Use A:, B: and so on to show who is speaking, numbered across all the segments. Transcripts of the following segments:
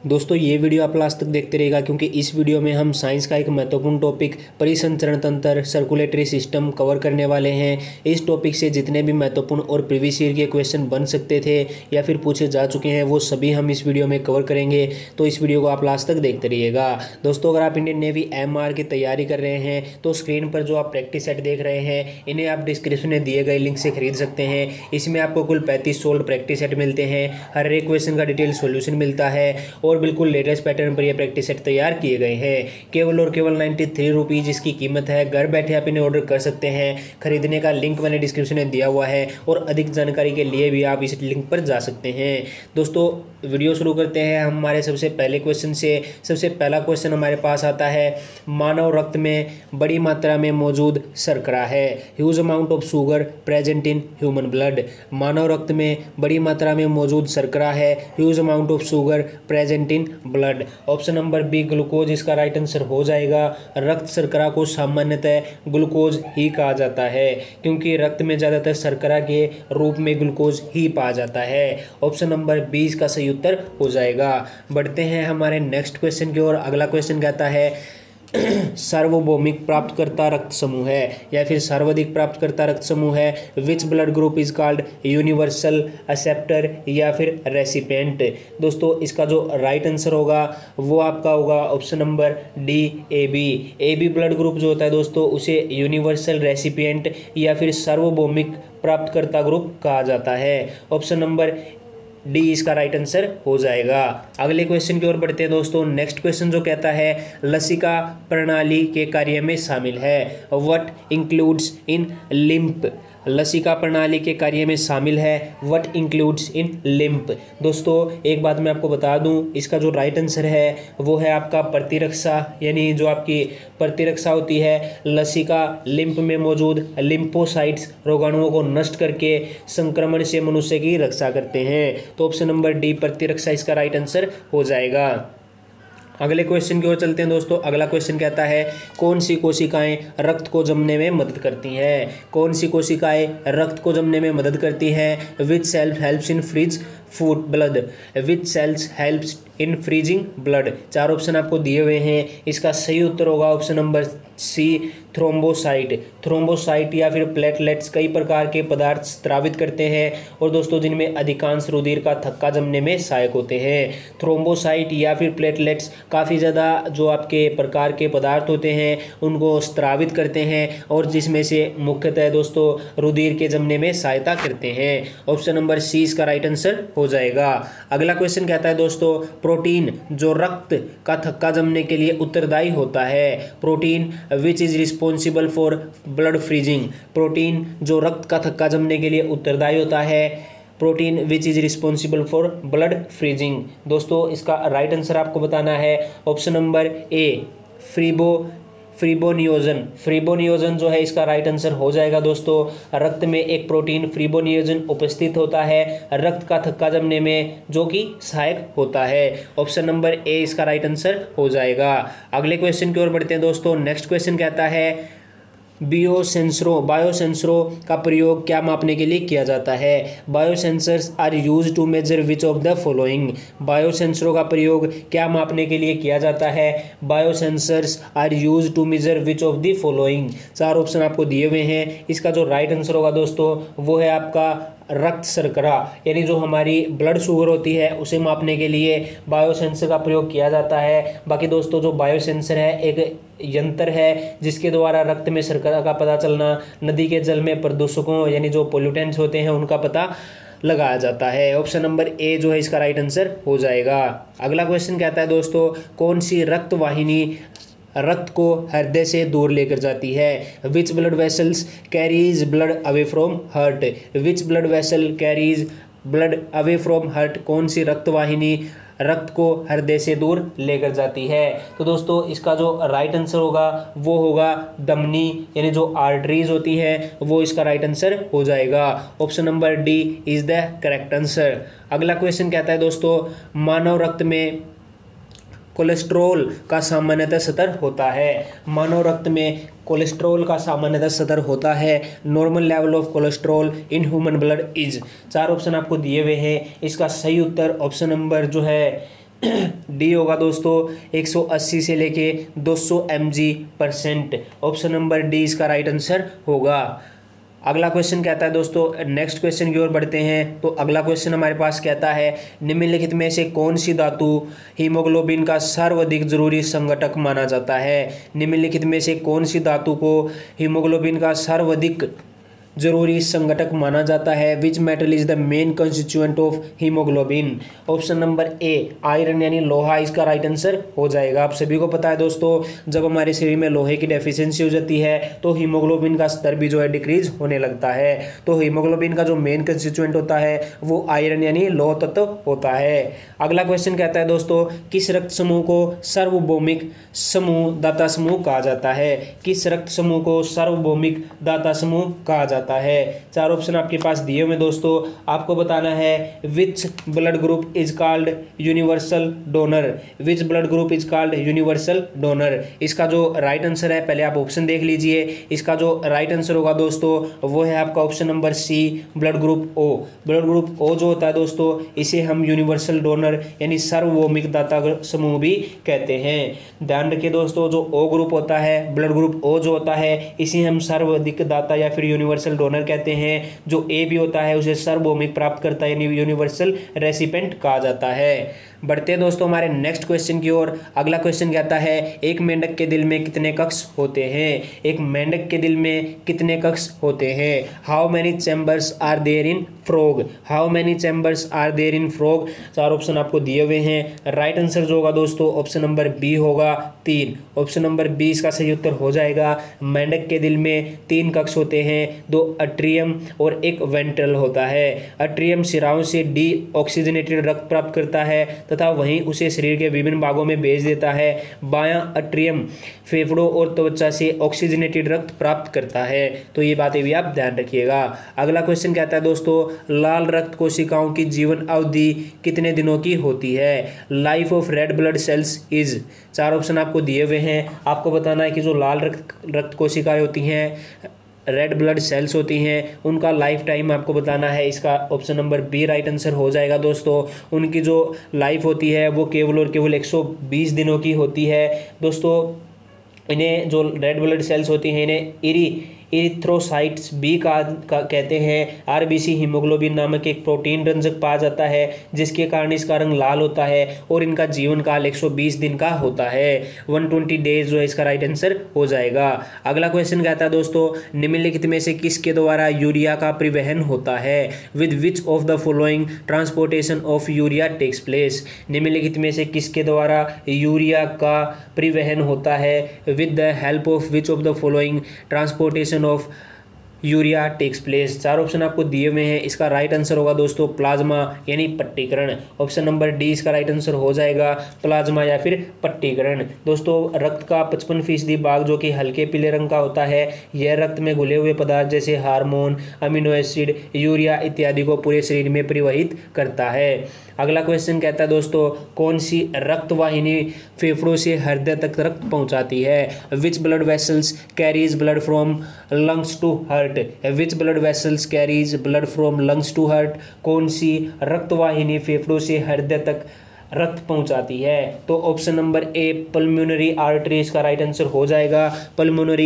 A: दोस्तों ये वीडियो आप लास्ट तक देखते रहिएगा क्योंकि इस वीडियो में हम साइंस का एक महत्वपूर्ण टॉपिक परिसंचरण तंत्र सर्कुलेटरी सिस्टम कवर करने वाले हैं। इस टॉपिक से जितने भी महत्वपूर्ण और प्रीवियस ईयर के क्वेश्चन बन सकते थे या फिर पूछे जा चुके हैं वो सभी हम इस वीडियो में कवर करेंगे, तो इस वीडियो को आप लास्ट तक देखते रहिएगा। दोस्तों अगर आप इंडियन नेवी MR की तैयारी कर रहे हैं तो स्क्रीन पर जो आप प्रैक्टिस सेट देख रहे हैं इन्हें आप डिस्क्रिप्शन में दिए गए लिंक से खरीद सकते हैं। इसमें आपको कुल 35 सोल्ड प्रैक्टिस सेट मिलते हैं, हर एक क्वेश्चन का डिटेल सोल्यूशन मिलता है और बिल्कुल लेटेस्ट पैटर्न पर ये प्रैक्टिस सेट तैयार किए गए हैं। केवल और केवल 93 रुपीज़ इसकी कीमत है। घर बैठे आप इन्हें ऑर्डर कर सकते हैं। खरीदने का लिंक मैंने डिस्क्रिप्शन में दिया हुआ है और अधिक जानकारी के लिए भी आप इस लिंक पर जा सकते हैं। दोस्तों वीडियो शुरू करते हैं हमारे सबसे पहले क्वेश्चन से। सबसे पहला क्वेश्चन हमारे पास आता है, मानव रक्त में बड़ी मात्रा में मौजूद शर्करा है, huge amount of sugar present in human blood. मानव रक्त में बड़ी मात्रा में मौजूद शर्करा है, huge amount of sugar present in blood. Option number B glucose इसका राइट आंसर हो जाएगा। रक्त शर्करा को सामान्यतः ग्लूकोज ही कहा जाता है क्योंकि रक्त में ज़्यादातर शर्करा के रूप में ग्लूकोज ही पाया जाता है। ऑप्शन नंबर बी इसका सही उत्तर हो जाएगा। बढ़ते हैं हमारे नेक्स्ट क्वेश्चन की ओर। अगला क्वेश्चन कहता है सार्वभौमिक प्राप्तकर्ता रक्त समूह है या फिर सर्वाधिक प्राप्तकर्ता रक्त समूह है। Which blood group is called universal acceptor या फिर रेसिपिएंट। दोस्तों इसका जो राइट आंसर होगा वो आपका होगा option number D AB blood group जो होता है दोस्तों उसे यूनिवर्सल रेसिपिएंट या फिर सार्वभौमिक प्राप्तकर्ता ग्रुप कहा जाता है। ऑप्शन नंबर डी इसका राइट आंसर हो जाएगा। अगले क्वेश्चन की ओर बढ़ते हैं दोस्तों। नेक्स्ट क्वेश्चन जो कहता है लसिका प्रणाली के कार्य में शामिल है। What includes in lymph. लसिका प्रणाली के कार्य में शामिल है व्हाट इंक्लूड्स इन लिम्फ। दोस्तों एक बात मैं आपको बता दूं, इसका जो राइट आंसर है वो है आपका प्रतिरक्षा, यानी जो आपकी प्रतिरक्षा होती है लसिका लिम्फ में मौजूद लिम्फोसाइट्स रोगाणुओं को नष्ट करके संक्रमण से मनुष्य की रक्षा करते हैं। तो ऑप्शन नंबर डी प्रतिरक्षा इसका राइट आंसर हो जाएगा। अगले क्वेश्चन की ओर चलते हैं दोस्तों। अगला क्वेश्चन कहता है कौन सी कोशिकाएं रक्त को जमने में मदद करती हैं। कौन सी कोशिकाएं रक्त को जमने में मदद करती हैं। Which cell helps in freeze food blood. Which cells helps in freezing blood. चार ऑप्शन आपको दिए हुए हैं, इसका सही उत्तर होगा option number C thrombocyte. Thrombocyte या फिर प्लेटलेट्स कई प्रकार के पदार्थ स्रावित करते हैं और दोस्तों जिनमें अधिकांश रुधिर का थक्का जमने में सहायक होते हैं। थ्रोम्बोसाइट या फिर प्लेटलेट्स काफ़ी ज़्यादा जो आपके प्रकार के पदार्थ होते हैं उनको स्रावित करते हैं और जिसमें से मुख्यतः दोस्तों रुधिर के जमने में सहायता करते हैं। ऑप्शन नंबर सी इसका राइट आंसर हो जाएगा। अगला क्वेश्चन कहता है दोस्तों प्रोटीन जो रक्त का थक्का जमने के लिए उत्तरदायी होता है। Protein which is responsible for blood freezing. Protein जो रक्त का थक्का जमने के लिए उत्तरदायी होता है। Protein which is responsible for blood freezing. दोस्तों इसका राइट आंसर आपको बताना है ऑप्शन नंबर ए फ्रीबोनियोजन। फ्रीबोनियोजन जो है इसका राइट आंसर हो जाएगा। दोस्तों रक्त में एक प्रोटीन फ्रीबोनियोजन उपस्थित होता है रक्त का थक्का जमने में जो कि सहायक होता है। ऑप्शन नंबर ए इसका राइट आंसर हो जाएगा। अगले क्वेश्चन की ओर बढ़ते हैं दोस्तों। नेक्स्ट क्वेश्चन कहता है बायोसेंसरों का प्रयोग क्या मापने के लिए किया जाता है। Biosensors are use to measure which of the following. बायोसेंसरों का प्रयोग क्या मापने के लिए किया जाता है। Biosensors are use to measure which of the following. चार ऑप्शन आपको दिए हुए हैं, इसका जो राइट आंसर होगा दोस्तों वो है आपका रक्त शर्करा, यानी जो हमारी ब्लड शुगर होती है उसे मापने के लिए बायोसेंसर का प्रयोग किया जाता है। बाकी दोस्तों जो बायोसेंसर है एक यंत्र है जिसके द्वारा रक्त में शर्करा का पता चलना, नदी के जल में प्रदूषकों यानी जो पोल्यूटेंट्स होते हैं उनका पता लगाया जाता है। ऑप्शन नंबर ए जो है इसका राइट आंसर हो जाएगा। अगला क्वेश्चन कहता है दोस्तों कौन सी रक्त वाहिनी रक्त को हृदय से दूर लेकर जाती है। Which blood vessels carries blood away from heart. Which blood vessel carries blood away from heart. कौन सी रक्त वाहिनी रक्त को हृदय से दूर लेकर जाती है। तो दोस्तों इसका जो राइट आंसर होगा वो होगा धमनी, यानी जो आर्टरीज होती हैं वो इसका राइट आंसर हो जाएगा। Option number D is the correct answer. अगला क्वेश्चन कहता है दोस्तों मानव रक्त में कोलेस्ट्रॉल का सामान्यतः स्तर होता है। मानव रक्त में कोलेस्ट्रॉल का सामान्यतः स्तर होता है। Normal level of cholesterol in human blood is. चार ऑप्शन आपको दिए हुए हैं, इसका सही उत्तर ऑप्शन नंबर जो है डी होगा दोस्तों 180 से लेके 200 mg/%। ऑप्शन नंबर डी इसका राइट आंसर होगा। अगला क्वेश्चन कहता है दोस्तों, नेक्स्ट क्वेश्चन की ओर बढ़ते हैं। तो अगला क्वेश्चन हमारे पास कहता है, निम्नलिखित में से कौन सी धातु हीमोग्लोबिन का सर्वाधिक जरूरी संघटक माना जाता है। निम्नलिखित में से कौन सी धातु को हीमोग्लोबिन का सर्वाधिक जरूरी संघटक माना जाता है। Which metal is the main constituent of haemoglobin. Option number A iron यानी लोहा इसका राइट आंसर हो जाएगा। आप सभी को पता है दोस्तों, जब हमारे शरीर में लोहे की डेफिशिएंसी हो जाती है तो हीमोग्लोबिन का स्तर भी जो है डिक्रीज होने लगता है। तो हीमोग्लोबिन का जो मेन कंस्टिट्यूएंट होता है वो आयरन यानी लौह तत्व होता है। अगला क्वेश्चन कहता है दोस्तों, किस रक्त समूह को सार्वभौमिक समूह दाता समूह कहा जाता है। किस रक्त समूह को सार्वभौमिक दाता समूह कहा जाता है। चार ऑप्शन आपके पास दिए हुए दोस्तों, आपको बताना है which blood group is called universal donor. Which blood group is called universal donor. इसका जो राइट आंसर है, पहले आप ऑप्शन देख लीजिए। इसका जो राइट आंसर होगा दोस्तों वो है आपका option number C blood group O. Blood group O जो होता है दोस्तों, इसे हम यूनिवर्सल डोनर यानी सार्वभौमिक दाता समूह भी कहते हैं। ध्यान रखिए दोस्तों, जो ओ ग्रुप होता है, ब्लड ग्रुप ओ जो होता है, इसे हम सर्वाधिक दाता या फिर यूनिवर्सल डोनर कहते हैं। जो ए भी होता है उसे सार्वभौमिक प्राप्तकर्ता यानी यूनिवर्सल रेसिपेंट कहा जाता है। बढ़ते हैं दोस्तों हमारे नेक्स्ट क्वेश्चन की ओर। अगला क्वेश्चन कहता है, एक मेंढक के दिल में कितने कक्ष होते हैं। एक मेंढक के दिल में कितने कक्ष होते हैं। How many chambers are there in frog. How many chambers are there in frog. चार ऑप्शन आपको दिए हुए हैं। राइट आंसर जो होगा दोस्तों ऑप्शन नंबर बी होगा 3। ऑप्शन नंबर बी इसका सही उत्तर हो जाएगा। मेंढक के दिल में 3 कक्ष होते हैं, 2 अट्रियम और 1 वेंट्रल होता है। अट्रियम शिराओं से डी ऑक्सीजनेटेड रक्त प्राप्त करता है तथा वहीं उसे शरीर के विभिन्न भागों में भेज देता है। बायां अट्रियम फेफड़ों और त्वचा से ऑक्सीजनेटेड रक्त प्राप्त करता है। तो ये बातें भी आप ध्यान रखिएगा। अगला क्वेश्चन कहता है दोस्तों, लाल रक्त कोशिकाओं की जीवन अवधि कितने दिनों की होती है। Life of red blood cells is. चार ऑप्शन आपको दिए हुए हैं। आपको बताना है कि जो लाल रक्त कोशिकाएं होती हैं, रेड ब्लड सेल्स होती हैं, उनका लाइफ टाइम आपको बताना है। इसका option number B right answer हो जाएगा दोस्तों। उनकी जो लाइफ होती है वो केवल और केवल 120 दिनों की होती है दोस्तों। इन्हें जो रेड ब्लड सेल्स होती हैं इन्हें इरिथ्रोसाइट्स बी का कहते हैं। आरबीसी हीमोग्लोबिन नामक एक प्रोटीन रंजक पाया जाता है जिसके कारण इसका रंग लाल होता है और इनका जीवन काल 120 दिन का होता है। 120 डेज जो है इसका राइट आंसर हो जाएगा। अगला क्वेश्चन कहता है दोस्तों, निम्नलिखित में से किसके द्वारा यूरिया का परिवहन होता है। With which of the following transportation of urea takes place. निम्नलिखित में से किसके द्वारा यूरिया का परिवहन होता है। With the help of which of the following transportation of urea takes place. चार ऑप्शन आपको दिए हुए हैं। इसका राइट आंसर होगा दोस्तों प्लाज्मा यानी पट्टीकरण। ऑप्शन नंबर डी इसका राइट आंसर हो जाएगा, प्लाज्मा या फिर पट्टीकरण। दोस्तों रक्त का 55% भाग जो कि हल्के पीले रंग का होता है, यह रक्त में घुले हुए पदार्थ जैसे हार्मोन, अमीनो एसिड, यूरिया इत्यादि को पूरे शरीर में परिवहित करता है। अगला क्वेश्चन कहता है दोस्तों, कौन सी रक्त वाहिनी फेफड़ों से हृदय तक रक्त पहुंचाती है। Which blood vessels carries blood from lungs to heart. Which blood vessels carries blood from lungs to heart. कौन सी रक्त वाहिनी फेफड़ों से हृदय तक रक्त पहुंचाती है। तो option number A pulmonary artery इसका राइट आंसर हो जाएगा। पल्मोनरी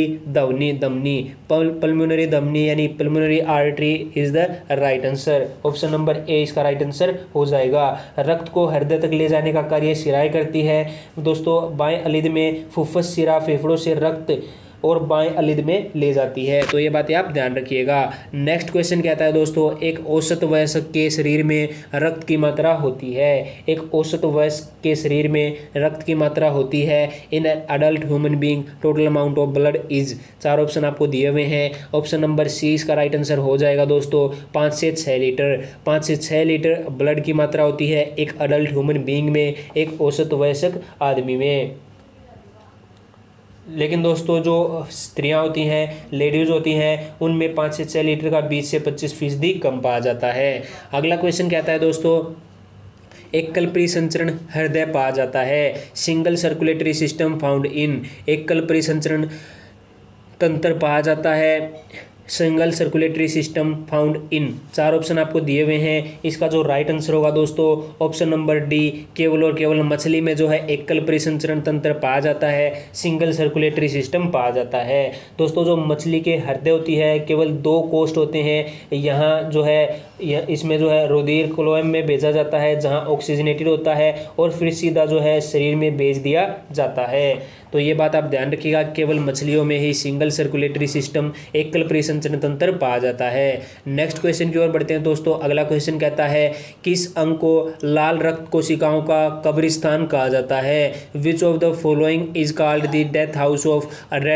A: धमनी पल्मोनरी धमनी यानी pulmonary artery is the right answer. Option number A इसका राइट आंसर हो जाएगा। रक्त को हृदय तक ले जाने का कार्य शिराएं करती है दोस्तों। बाएं अलिद में फुफ्फुस शिरा फेफड़ों से रक्त और बाएं अलिद में ले जाती है। तो ये बातें आप ध्यान रखिएगा। नेक्स्ट क्वेश्चन कहता है दोस्तों, एक औसत वयस्क के शरीर में रक्त की मात्रा होती है। एक औसत वयस्क के शरीर में रक्त की मात्रा होती है in an adult human being total amount of blood is. चार ऑप्शन आपको दिए हुए हैं। ऑप्शन नंबर सी इसका राइट आंसर हो जाएगा दोस्तों 5 से 6 लीटर। 5 से 6 लीटर ब्लड की मात्रा होती है एक अडल्ट ह्यूमन बीइंग में, एक औसत वयस्क आदमी में। लेकिन दोस्तों जो स्त्रियां होती हैं, लेडीज होती हैं, उनमें 5 से 6 लीटर का 20 से 25% कम पाया जाता है। अगला क्वेश्चन कहता है दोस्तों, एकल परिसंचरण हृदय पाया जाता है। Single circulatory system found in. एकल परिसंचरण तंत्र पाया जाता है single circulatory system found in. चार ऑप्शन आपको दिए हुए हैं, इसका जो राइट आंसर होगा दोस्तों ऑप्शन नंबर डी, केवल और केवल मछली में जो है एकल परिसंचरण तंत्र पाया जाता है, सिंगल सर्कुलेटरी सिस्टम पाया जाता है। दोस्तों जो मछली के हृदय होती है केवल 2 कोष्ठ होते हैं, यहाँ जो है इसमें जो है रुधिर क्लोएम में भेजा जाता है जहाँ ऑक्सीजनेटेड होता है और फिर सीधा जो है शरीर में भेज दिया जाता है। तो ये बात आप ध्यान रखिएगा, केवल मछलियों में ही सिंगल सर्कुलेटरी सिस्टम एकल परिसंचरण तंत्र पाया जाता है। नेक्स्ट क्वेश्चन की ओर बढ़ते हैं दोस्तों। अगला क्वेश्चन कहता है किस अंग को लाल रक्त कोशिकाओं का कब्रिस्तान कहा जाता है? Which of the following is called the death house of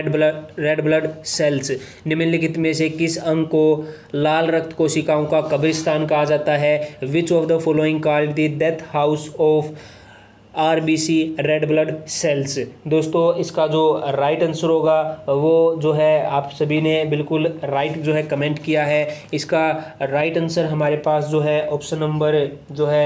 A: red blood cells? निम्नलिखित में से किस अंग को लाल रक्त कोशिकाओं का कब्रिस्तान कहा जाता है? Which of the following called the death house of RBC red blood cells? दोस्तों इसका जो राइट आंसर होगा वो जो है आप सभी ने बिल्कुल राइट जो है कमेंट किया है। इसका राइट आंसर हमारे पास जो है ऑप्शन नंबर जो है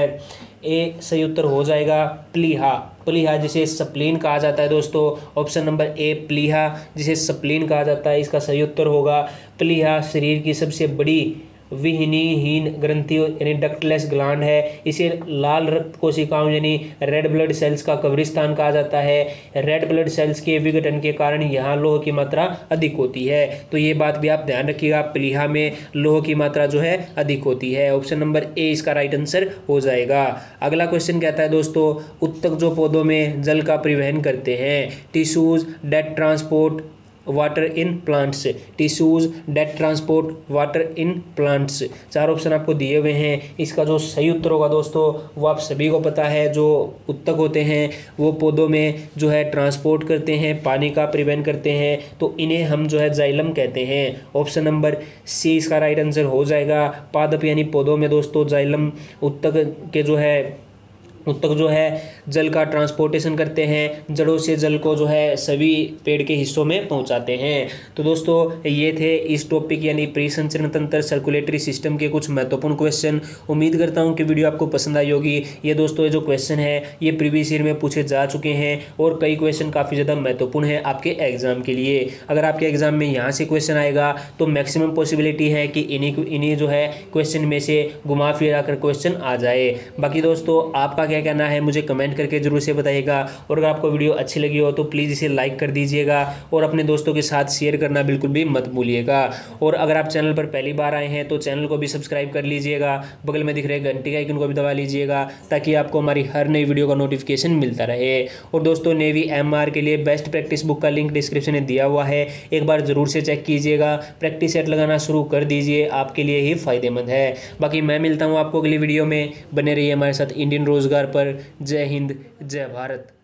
A: ए सही उत्तर हो जाएगा, प्लीहा। प्लीहा जिसे स्प्लीन कहा जाता है दोस्तों, ऑप्शन नंबर ए प्लीहा जिसे स्प्लीन कहा जाता है, इसका सही उत्तर होगा प्लीहा। शरीर की सबसे बड़ी विहीनीहीन ग्रंथि यानी डक्टलेस ग्लैंड है। इसे लाल रक्त कोशिकाओं यानी रेड ब्लड सेल्स का कब्रिस्तान कहा जाता है। रेड ब्लड सेल्स के विघटन के कारण यहाँ लोह की मात्रा अधिक होती है, तो ये बात भी आप ध्यान रखिएगा, प्लीहा में लोह की मात्रा जो है अधिक होती है। ऑप्शन नंबर ए इसका राइट आंसर हो जाएगा। अगला क्वेश्चन कहता है दोस्तों उत्तक जो पौधों में जल का परिवहन करते हैं? Tissues that transport water in plants. Tissues that transport water in plants. चार ऑप्शन आपको दिए हुए हैं, इसका जो सही उत्तर होगा दोस्तों वो आप सभी को पता है, जो उत्तक होते हैं वो पौधों में जो है ट्रांसपोर्ट करते हैं, पानी का परिवहन करते हैं, तो इन्हें हम जो है जाइलम कहते हैं। ऑप्शन नंबर सी इसका राइट आंसर हो जाएगा। पादप यानी पौधों में दोस्तों जाइलम उत्तक के जो है उत्तक जो है जल का ट्रांसपोर्टेशन करते हैं, जड़ों से जल को जो है सभी पेड़ के हिस्सों में पहुंचाते हैं। तो दोस्तों ये थे इस टॉपिक यानी परिसंचरण तंत्र सर्कुलेटरी सिस्टम के कुछ महत्वपूर्ण क्वेश्चन। उम्मीद करता हूं कि वीडियो आपको पसंद आई होगी। ये दोस्तों ये जो क्वेश्चन है ये प्रीवियस ईयर में पूछे जा चुके हैं और कई क्वेश्चन काफ़ी ज़्यादा महत्वपूर्ण है आपके एग्जाम के लिए। अगर आपके एग्जाम में यहाँ से क्वेश्चन आएगा तो मैक्सिमम पॉसिबिलिटी है कि इन्हीं जो है क्वेश्चन में से घुमा फिरा कर क्वेश्चन आ जाए। बाकी दोस्तों आपका क्या कहना है मुझे कमेंट करके जरूर से बताइएगा, और अगर आपको वीडियो अच्छी लगी हो तो प्लीज़ इसे लाइक कर दीजिएगा और अपने दोस्तों के साथ शेयर करना बिल्कुल भी मत भूलिएगा। और अगर आप चैनल पर पहली बार आए हैं तो चैनल को भी सब्सक्राइब कर लीजिएगा, बगल में दिख रहे घंटी का आइकन को भी दबा लीजिएगा ताकि आपको हमारी हर नई वीडियो का नोटिफिकेशन मिलता रहे। और दोस्तों नेवी MR के लिए बेस्ट प्रैक्टिस बुक का लिंक डिस्क्रिप्शन में दिया हुआ है, एक बार ज़रूर से चेक कीजिएगा। प्रैक्टिस सेट लगाना शुरू कर दीजिए, आपके लिए ही फ़ायदेमंद है। बाकी मैं मिलता हूँ आपको अगली वीडियो में, बने रहिए हमारे साथ इंडियन रोजगार पर। जय हिंद, जय भारत।